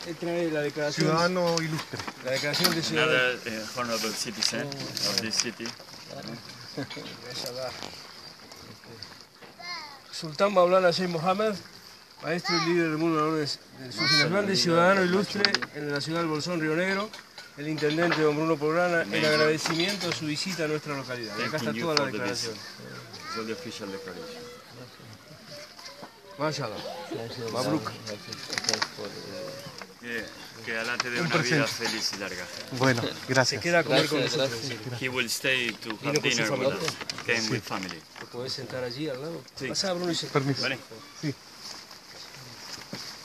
Él trae la declaración. Ciudadano ilustre. La declaración de ciudadano. Another honorable citizen of this city. Sultán Maulana Sheikh Mohammed, maestro y líder del mundo de la orden de Sultan Grande, ciudadano ilustre en la Nacional Bolsón Río Negro, el intendente don Bruno Prograna, en agradecimiento de su visita a nuestra localidad. Y acá está toda la declaración. So the official declaration. Mashallah. Mabruk. Que Alá te dé una vida feliz y larga. Bueno, Se gracias. queda a comer con nosotros. He will stay to Vino have con su dinner with familia. us. Came with family. ¿Te podés sentar allí al lado? Sí. Pasá, Bruno, y Permiso. Vale. Sí.